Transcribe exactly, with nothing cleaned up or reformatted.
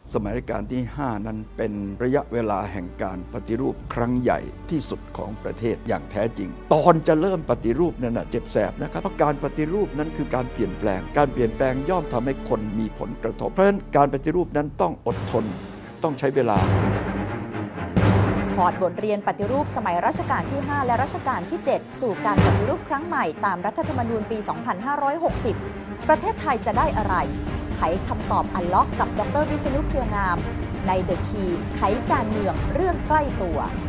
สมัยรัชกาลที่ห้านั้นเป็นระยะเวลาแห่งการปฏิรูปครั้งใหญ่ที่สุดของประเทศอย่างแท้จริงตอนจะเริ่มปฏิรูปนั้นนะเจ็บแสบนะครับเพราะการปฏิรูปนั้นคือการเปลี่ยนแปลงการเปลี่ยนแปลงย่อมทำให้คนมีผลกระทบเพราะฉะนั้นการปฏิรูปนั้นต้องอดทนต้องใช้เวลาถอดบทเรียนปฏิรูปสมัยรัชกาลที่ห้าและรัชกาลที่เจ็ดสู่การปฏิรูปครั้งใหม่ตามรัฐธรรมนูญปี สองพันห้าร้อยหกสิบ ประเทศไทยจะได้อะไรไขคำตอบอันล็อกกับดร.วิษณุ เครืองามใน The Key ไขการเมืองเรื่องใกล้ตัว